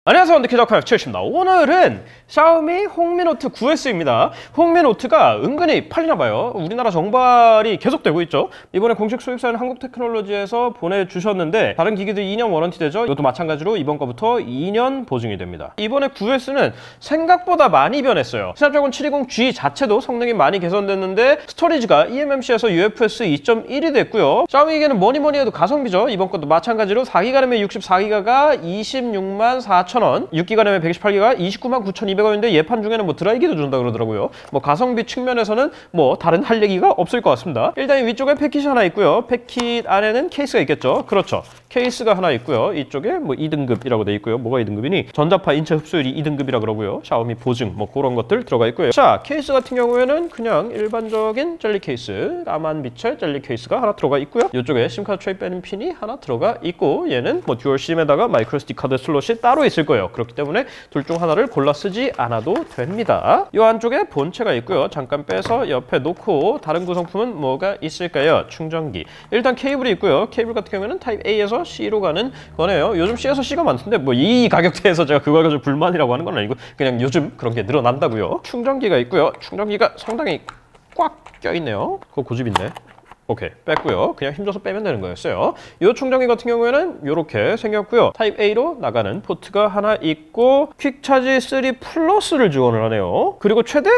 안녕하세요, 원더키즈아카의 최유입니다. 오늘은 샤오미 홍미노트 9S입니다. 홍미노트가 은근히 팔리나봐요. 우리나라 정발이 계속되고 있죠. 이번에 공식 수입사인 한국테크놀로지에서 보내주셨는데 다른 기기들 2년 워런티 되죠. 이것도 마찬가지로 이번 거부터 2년 보증이 됩니다. 이번에 9S는 생각보다 많이 변했어요. 스냅드래곤 720G 자체도 성능이 많이 개선됐는데 스토리지가 eMMC에서 UFS 2.1이 됐고요. 샤오미 기계는 뭐니뭐니 해도 가성비죠. 이번 것도 마찬가지로 4기가 램에 64기가가 264,000원, 6기가 램에 128기가 299,200원인데 예판 중에는 뭐 드라이기도 준다 그러더라고요. 뭐 가성비 측면에서는 뭐 다른 할 얘기가 없을 것 같습니다. 일단 위쪽에 패킷이 하나 있고요. 패킷 안에는 케이스가 있겠죠. 그렇죠. 케이스가 하나 있고요. 이쪽에 뭐 2등급이라고 돼 있고요. 뭐가 2등급이니? 전자파 인체 흡수율이 2등급이라 그러고요. 샤오미 보증 뭐 그런 것들 들어가 있고요. 자, 케이스 같은 경우에는 그냥 일반적인 젤리 케이스, 까만 빛의 젤리 케이스가 하나 들어가 있고요. 이쪽에 심카드 트레이 빼는 핀이 하나 들어가 있고, 얘는 뭐 듀얼 심에다가 마이크로 SD 카드 슬롯이 따로 있을 거예요. 그렇기 때문에 둘 중 하나를 골라 쓰지 않아도 됩니다. 이 안쪽에 본체가 있고요. 잠깐 빼서 옆에 놓고 다른 구성품은 뭐가 있을까요? 충전기. 일단 케이블이 있고요. 케이블 같은 경우에는 타입 A에서 C로 가는 거네요. 요즘 C에서 C가 많던데 뭐 이 가격대에서 제가 그걸 가지고 불만이라고 하는 건 아니고 그냥 요즘 그런 게 늘어난다고요. 충전기가 있고요. 충전기가 상당히 꽉 껴있네요. 그거 고집있네. 오케이, 뺐고요. 그냥 힘줘서 빼면 되는 거였어요. 이 충전기 같은 경우에는 이렇게 생겼고요. 타입 A로 나가는 포트가 하나 있고 퀵차지 3 플러스를 지원을 하네요. 그리고 최대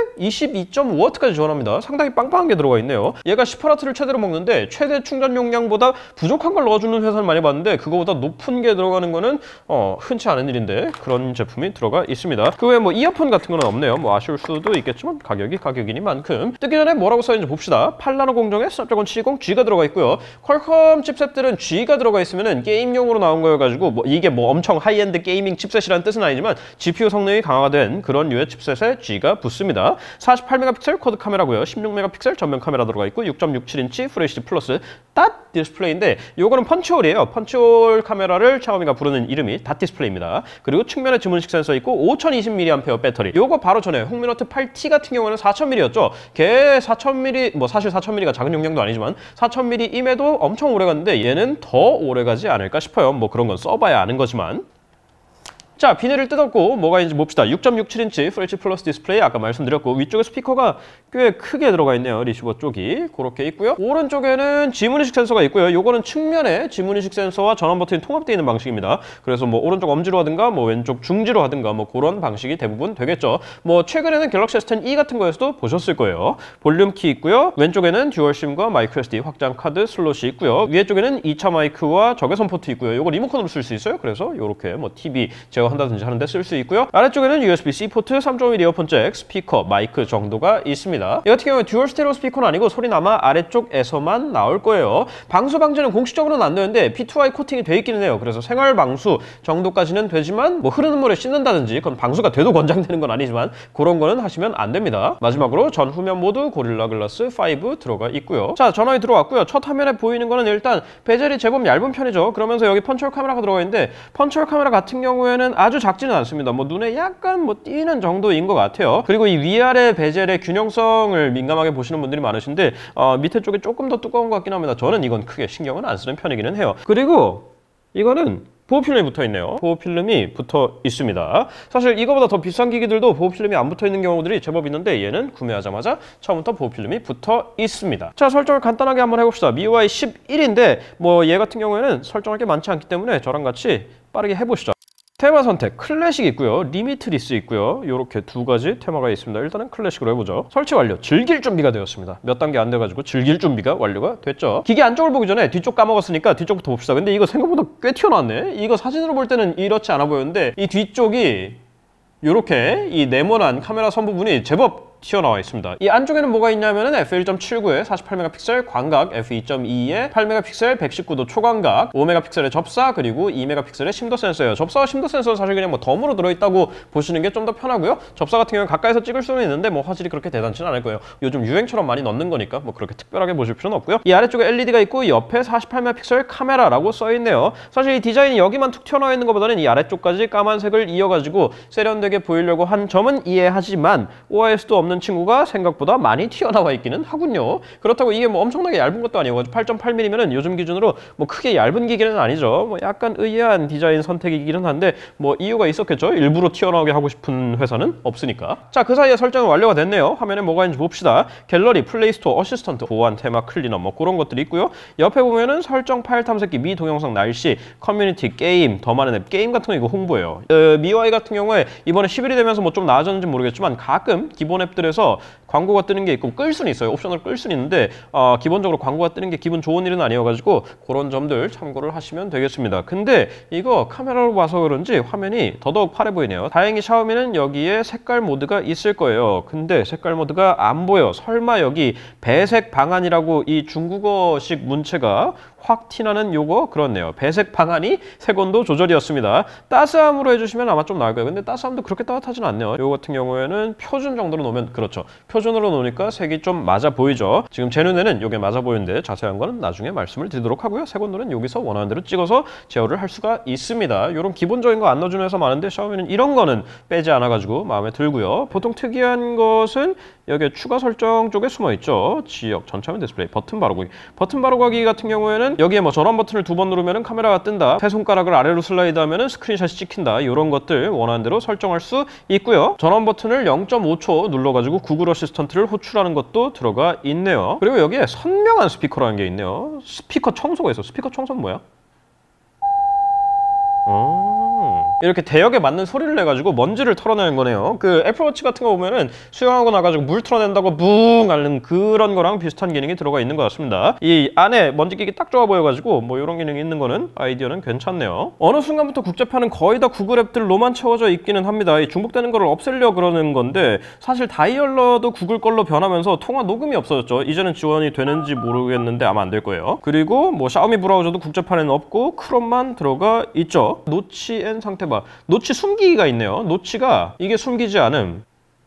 22.5W까지 지원합니다. 상당히 빵빵한 게 들어가 있네요. 얘가 10W를 최대로 먹는데 최대 충전 용량보다 부족한 걸 넣어주는 회사를 많이 봤는데 그거보다 높은 게 들어가는 거는 흔치 않은 일인데 그런 제품이 들어가 있습니다. 그 외에 뭐 이어폰 같은 거는 없네요. 뭐 아쉬울 수도 있겠지만 가격이 가격이니만큼. 뜯기 전에 뭐라고 써있는지 봅시다. 8나노 공정에 스냅드래곤 720G가 들어가 있고요. 퀄컴 칩셋들은 G가 들어가 있으면은 게임용으로 나온 거여가지고 뭐 이게 뭐 엄청 하이엔드 게이밍 칩셋이라는 뜻은 아니지만 GPU 성능이 강화가 된 그런 류의 칩셋에 G가 붙습니다. 48메가픽셀 쿼드 카메라고요. 16메가픽셀 전면 카메라 들어가 있고 6.67인치 FHD 플러스 닷 디스플레이인데 요거는 펀치홀이에요. 펀치홀 카메라를 샤오미가 부르는 이름이 닷 디스플레이입니다. 그리고 측면에 지문식 센서 있고 5020mAh 배터리. 요거 바로 전에 홍미노트 8T 같은 경우에는 4000mAh였죠. 걔 4000mAh 뭐 사실 4000mAh가 작은 용량도 아니지만 4000mAh임에도 엄청 오래 갔는데 얘는 더 오래 가지 않을까 싶어요. 뭐 그런 건 써봐야 아는 거지만. 자, 비닐을 뜯었고 뭐가 있는지 봅시다. 6.67인치 FHD 플러스 디스플레이 아까 말씀드렸고 위쪽에 스피커가 꽤 크게 들어가 있네요. 리시버 쪽이 그렇게 있고요. 오른쪽에는 지문인식 센서가 있고요. 요거는 측면에 지문인식 센서와 전원 버튼이 통합되어 있는 방식입니다. 그래서 뭐 오른쪽 엄지로 하든가 뭐 왼쪽 중지로 하든가 뭐 그런 방식이 대부분 되겠죠. 뭐 최근에는 갤럭시 S10e 같은 거에서도 보셨을 거예요. 볼륨 키 있고요. 왼쪽에는 듀얼 심과 마이크로 SD 확장 카드 슬롯이 있고요. 위에 쪽에는 2차 마이크와 적외선 포트 있고요. 요거 리모컨으로 쓸 수 있어요. 그래서 요렇게 뭐 TV 한다든지 하는데 쓸 수 있고요. 아래쪽에는 USB-C 포트, 3.1 이어폰 잭, 스피커, 마이크 정도가 있습니다. 이 같은 경우에 듀얼 스테레오 스피커는 아니고 소리는 아마 아래쪽에서만 나올 거예요. 방수 방지는 공식적으로는 안 되는데 P2I 코팅이 돼 있기는 해요. 그래서 생활 방수 정도까지는 되지만 뭐 흐르는 물에 씻는다든지 그건 방수가 돼도 권장되는 건 아니지만 그런 거는 하시면 안 됩니다. 마지막으로 전 후면 모드 고릴라 글라스 5 들어가 있고요. 자, 전원이 들어왔고요. 첫 화면에 보이는 거는 일단 베젤이 제법 얇은 편이죠. 그러면서 여기 펀치홀 카메라가 들어가 있는데 펀치홀 카메라 같은 경우에는 아주 작지는 않습니다. 뭐 눈에 약간 뭐 띄는 정도인 것 같아요. 그리고 이 위아래 베젤의 균형성을 민감하게 보시는 분들이 많으신데 밑에 쪽이 조금 더 두꺼운 것 같긴 합니다. 저는 이건 크게 신경은 안 쓰는 편이기는 해요. 그리고 이거는 보호필름이 붙어 있네요. 보호필름이 붙어 있습니다. 사실 이거보다 더 비싼 기기들도 보호필름이 안 붙어 있는 경우들이 제법 있는데 얘는 구매하자마자 처음부터 보호필름이 붙어 있습니다. 자, 설정을 간단하게 한번 해봅시다. MIUI 11인데 뭐 얘 같은 경우에는 설정할 게 많지 않기 때문에 저랑 같이 빠르게 해보시죠. 테마 선택, 클래식 있고요. 리미트리스 있고요. 이렇게 두 가지 테마가 있습니다. 일단은 클래식으로 해보죠. 설치 완료. 즐길 준비가 되었습니다. 몇 단계 안 돼가지고 즐길 준비가 완료가 됐죠. 기기 안쪽을 보기 전에 뒤쪽 까먹었으니까 뒤쪽부터 봅시다. 근데 이거 생각보다 꽤 튀어나왔네. 이거 사진으로 볼 때는 이렇지 않아 보였는데 이 뒤쪽이 이렇게 이 네모난 카메라 선 부분이 제법 튀어나와 있습니다. 이 안쪽에는 뭐가 있냐면은 f1.79에 48메가픽셀 광각, f2.2에 8메가픽셀 119도 초광각, 5메가픽셀의 접사, 그리고 2메가픽셀의 심도 센서예요. 접사와 심도 센서는 사실 그냥 뭐 덤으로 들어있다고 보시는 게 좀 더 편하고요. 접사 같은 경우는 가까이서 찍을 수는 있는데 뭐 화질이 그렇게 대단치는 않을 거예요. 요즘 유행처럼 많이 넣는 거니까 뭐 그렇게 특별하게 보실 필요는 없고요. 이 아래쪽에 LED가 있고 옆에 48메가픽셀 카메라라고 써있네요. 사실 이 디자인이 여기만 툭 튀어나와 있는 것보다는 이 아래쪽까지 까만색을 이어가지고 세련되게 보이려고 한 점은 이해하지만 OIS도 없는 없는 친구가 생각보다 많이 튀어나와 있기는 하군요. 그렇다고 이게 뭐 엄청나게 얇은 것도 아니고 8.8mm면은 요즘 기준으로 뭐 크게 얇은 기계는 아니죠. 뭐 약간 의아한 디자인 선택이기는 한데 뭐 이유가 있었겠죠. 일부러 튀어나오게 하고 싶은 회사는 없으니까. 자, 그 사이에 설정은 완료가 됐네요. 화면에 뭐가 있는지 봅시다. 갤러리, 플레이스토어, 어시스턴트, 보안, 테마, 클리너 뭐 그런 것들이 있고요. 옆에 보면은 설정, 파일 탐색기, 미 동영상, 날씨, 커뮤니티, 게임, 더 많은 앱, 게임 같은 거 이거 홍보예요. MIUI 같은 경우에 이번에 10일이 되면서 뭐 좀 나아졌는지 모르겠지만 가끔 기본 앱들에서 광고가 뜨는 게 있고 끌 수는 있어요. 옵션으로 끌 수는 있는데 기본적으로 광고가 뜨는 게 기분 좋은 일은 아니어가지고 그런 점들 참고를 하시면 되겠습니다. 근데 이거 카메라로 봐서 그런지 화면이 더더욱 파래 보이네요. 다행히 샤오미는 여기에 색깔 모드가 있을 거예요. 근데 색깔 모드가 안 보여. 설마 여기 배색 방안이라고 이 중국어식 문체가 확 티나는 요거 그렇네요. 배색 방안이 색온도 조절이었습니다. 따스함으로 해주시면 아마 좀 나을 거예요. 근데 따스함도 그렇게 따뜻하진 않네요. 요거 같은 경우에는 표준 정도로 놓으면 그렇죠. 표준으로 놓으니까 색이 좀 맞아 보이죠. 지금 제 눈에는 요게 맞아 보이는데 자세한 거는 나중에 말씀을 드리도록 하고요. 색온도는 여기서 원하는 대로 찍어서 제어를 할 수가 있습니다. 요런 기본적인 거 안 넣어주는 회사 많은데 샤오미는 이런 거는 빼지 않아가지고 마음에 들고요. 보통 특이한 것은 여기에 추가 설정 쪽에 숨어 있죠. 지역, 전차면 디스플레이, 버튼 바로 가기. 버튼 바로 가기 같은 경우에는 여기에 뭐 전원 버튼을 2번 누르면은 카메라가 뜬다. 세 손가락을 아래로 슬라이드 하면은 스크린샷이 찍힌다. 이런 것들 원하는 대로 설정할 수 있고요. 전원 버튼을 0.5초 눌러가지고 구글 어시스턴트를 호출하는 것도 들어가 있네요. 그리고 여기에 선명한 스피커라는 게 있네요. 스피커 청소가 있어. 스피커 청소는 뭐야? 이렇게 대역에 맞는 소리를 내가지고 먼지를 털어내는 거네요. 그 애플워치 같은 거 보면은 수영하고 나가지고 물 털어낸다고 붕 앓는 그런 거랑 비슷한 기능이 들어가 있는 것 같습니다. 이 안에 먼지 끼기 딱 좋아 보여가지고 뭐 이런 기능이 있는 거는 아이디어는 괜찮네요. 어느 순간부터 국제판은 거의 다 구글 앱들로만 채워져 있기는 합니다. 이 중복되는 거를 없애려 그러는 건데 사실 다이얼러도 구글 걸로 변하면서 통화 녹음이 없어졌죠. 이제는 지원이 되는지 모르겠는데 아마 안 될 거예요. 그리고 뭐 샤오미 브라우저도 국제판에는 없고 크롬만 들어가 있죠. 노치 앤 상태 노치 숨기기가 있네요. 노치가 이게 숨기지 않음.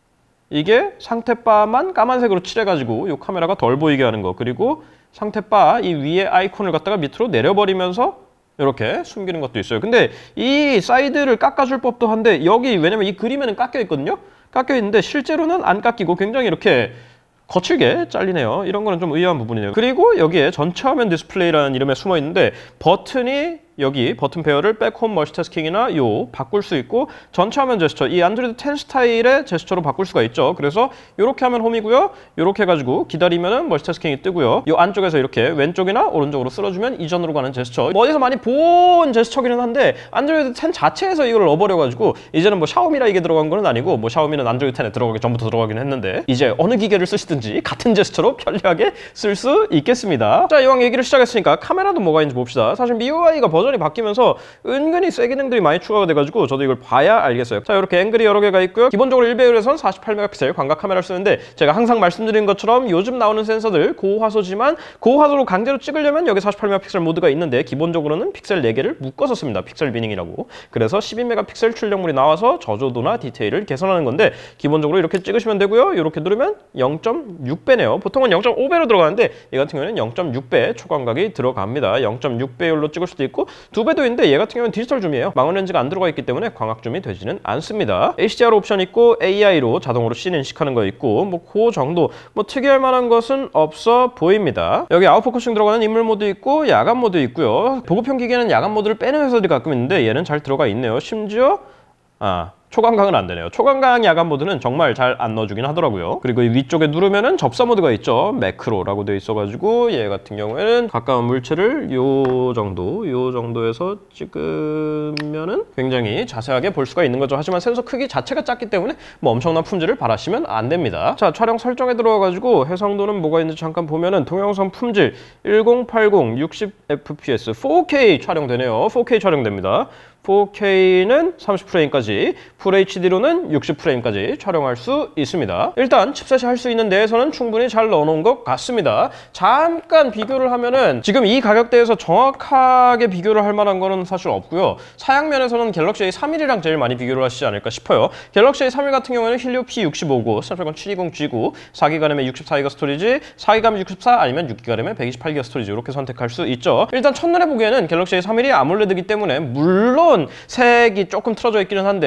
이게 상태바만 까만색으로 칠해가지고 이 카메라가 덜 보이게 하는 거. 그리고 상태바 이 위에 아이콘을 갖다가 밑으로 내려버리면서 이렇게 숨기는 것도 있어요. 근데 이 사이드를 깎아줄 법도 한데 여기 왜냐면 이 그림에는 깎여 있거든요. 깎여 있는데 실제로는 안 깎이고 굉장히 이렇게 거칠게 잘리네요. 이런 거는 좀 의아한 부분이네요. 그리고 여기에 전체 화면 디스플레이라는 이름에 숨어 있는데 버튼이 여기 버튼 페어를 백홈 멀티태스킹이나 요 바꿀 수 있고 전체 화면 제스처 이 안드로이드 10 스타일의 제스처로 바꿀 수가 있죠. 그래서 이렇게 하면 홈이고요. 이렇게 해가지고 기다리면은 멀티태스킹이 뜨고요. 요 안쪽에서 이렇게 왼쪽이나 오른쪽으로 쓸어주면 이전으로 가는 제스처. 뭐 어디서 많이 본 제스처기는 한데 안드로이드 10 자체에서 이걸 넣어버려가지고 이제는 뭐 샤오미라 이게 들어간 건 아니고 뭐 샤오미는 안드로이드 10에 들어가기 전부터 들어가긴 했는데 이제 어느 기계를 쓰시든지 같은 제스처로 편리하게 쓸 수 있겠습니다. 자, 이왕 얘기를 시작했으니까 카메라도 뭐가 있는지 봅시다. 사실 MIUI가 버전이 바뀌면서 은근히 새 기능들이 많이 추가가 돼가지고 저도 이걸 봐야 알겠어요. 자, 이렇게 앵글이 여러 개가 있고요. 기본적으로 1배율에서는 48메가픽셀 광각 카메라를 쓰는데 제가 항상 말씀드린 것처럼 요즘 나오는 센서들 고화소지만 고화소로 강제로 찍으려면 여기 48메가픽셀 모드가 있는데 기본적으로는 픽셀 4개를 묶어서 씁니다. 픽셀 비닝이라고. 그래서 12메가픽셀 출력물이 나와서 저조도나 디테일을 개선하는 건데 기본적으로 이렇게 찍으시면 되고요. 이렇게 누르면 0.6배네요. 보통은 0.5배로 들어가는데 이 같은 경우에는 0.6배 초광각이 들어갑니다. 0.6배율로 찍을 수도 있고 2배도 있는데 얘 같은 경우는 디지털 줌이에요. 망원 렌즈가 안 들어가 있기 때문에 광학 줌이 되지는 않습니다. HDR 옵션 있고 AI로 자동으로 씬 인식하는 거 있고 뭐 그 정도 뭐 특이할 만한 것은 없어 보입니다. 여기 아웃포커싱 들어가는 인물 모드 있고 야간 모드 있고요. 보급형 기계는 야간 모드를 빼는 회사들이 가끔 있는데 얘는 잘 들어가 있네요. 심지어 초광각은 안 되네요. 초광각 야간 모드는 정말 잘 안 넣어주긴 하더라고요. 그리고 이 위쪽에 누르면은 접사 모드가 있죠. 매크로라고 되어 있어가지고 얘 같은 경우에는 가까운 물체를 요 정도에서 찍으면은 굉장히 자세하게 볼 수가 있는 거죠. 하지만 센서 크기 자체가 작기 때문에 뭐 엄청난 품질을 바라시면 안 됩니다. 자, 촬영 설정에 들어와가지고 해상도는 뭐가 있는지 잠깐 보면은 동영상 품질 1080 60fps 4K 촬영되네요. 4K 촬영됩니다. 4K는 30프레임까지, FHD로는 60프레임까지 촬영할 수 있습니다. 일단 칩셋이 할 수 있는 내에서는 충분히 잘 넣어놓은 것 같습니다. 잠깐 비교를 하면은 지금 이 가격대에서 정확하게 비교를 할 만한 거는 사실 없고요. 사양면에서는 갤럭시 A31이랑 제일 많이 비교를 하시지 않을까 싶어요. 갤럭시 A31 같은 경우에는 힐리오 P65고 스냅드래곤 720G고 4기가 램에 64기가 스토리지, 4기가 램 64 아니면 6기가 램에 128기가 스토리지 이렇게 선택할 수 있죠. 일단 첫눈에 보기에는 갤럭시 A31이 아몰레드이기 때문에 물론 색이 조금 틀어져 있기는 한데 그래도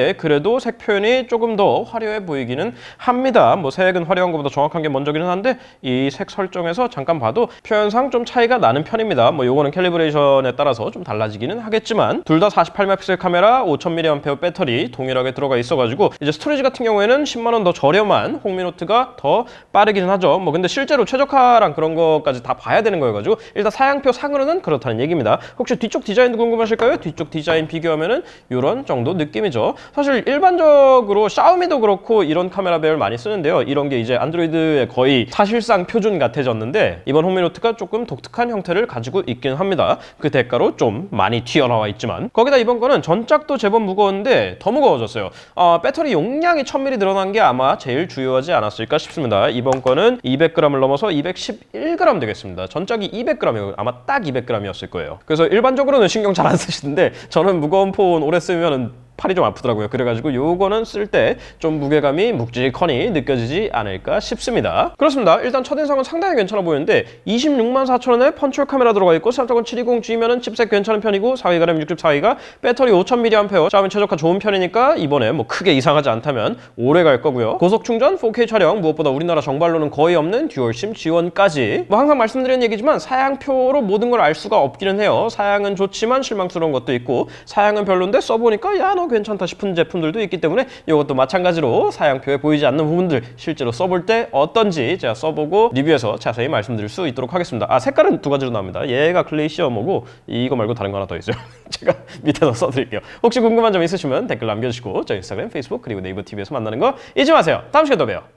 아무래도 색 표현이 조금 더 화려해 보이기는 합니다. 뭐 색은 화려한 것보다 정확한 게 먼저기는 한데 이 색 설정에서 잠깐 봐도 표현상 좀 차이가 나는 편입니다. 뭐 요거는 캘리브레이션에 따라서 좀 달라지기는 하겠지만 둘 다 48메가픽셀 카메라, 5000mAh 배터리 동일하게 들어가 있어가지고 이제 스토리지 같은 경우에는 10만 원 더 저렴한 홍미노트가 더 빠르기는 하죠. 뭐 근데 실제로 최적화랑 그런 것까지 다 봐야 되는 거여가지고 일단 사양표 상으로는 그렇다는 얘기입니다. 혹시 뒤쪽 디자인도 궁금하실까요? 뒤쪽 디자인 비교하면은 이런 정도 느낌이죠. 사실 일반적으로 샤오미도 그렇고 이런 카메라 배열 많이 쓰는데요. 이런 게 이제 안드로이드의 거의 사실상 표준 같아졌는데 이번 홍미노트가 조금 독특한 형태를 가지고 있긴 합니다. 그 대가로 좀 많이 튀어나와 있지만 거기다 이번 거는 전작도 제법 무거웠는데 더 무거워졌어요. 배터리 용량이 1000mAh 늘어난 게 아마 제일 주요하지 않았을까 싶습니다. 이번 거는 200g을 넘어서 211g 되겠습니다. 전작이 200g이고 아마 딱 200g이었을 거예요. 그래서 일반적으로는 신경 잘 안 쓰시는데 저는 무거운 폰 오래 쓰면은 팔이 좀 아프더라고요. 그래가지고 요거는 쓸 때 좀 무게감이 묵직하니 느껴지지 않을까 싶습니다. 그렇습니다. 일단 첫인상은 상당히 괜찮아 보이는데 264,000원에 펀치홀 카메라 들어가 있고 스냅드래곤 720G면은 칩셋 괜찮은 편이고 4기가 램 64기가 배터리 5000mAh 샤오미 최적화 좋은 편이니까 이번에 뭐 크게 이상하지 않다면 오래 갈 거고요. 고속 충전 4K 촬영 무엇보다 우리나라 정발로는 거의 없는 듀얼심 지원까지 뭐 항상 말씀드리는 얘기지만 사양표로 모든 걸 알 수가 없기는 해요. 사양은 좋지만 실망스러운 것도 있고 사양은 별론데 써보니까 야 너 괜찮다 싶은 제품들도 있기 때문에 이것도 마찬가지로 사양표에 보이지 않는 부분들 실제로 써볼 때 어떤지 제가 써보고 리뷰해서 자세히 말씀드릴 수 있도록 하겠습니다. 색깔은 두 가지로 나옵니다. 얘가 글레이시어 뭐고 이거 말고 다른 거 하나 더 있어요. 제가 밑에서 써드릴게요. 혹시 궁금한 점 있으시면 댓글 남겨주시고 저 인스타그램, 페이스북 그리고 네이버 TV에서 만나는 거 잊지 마세요. 다음 시간에 또 봬요.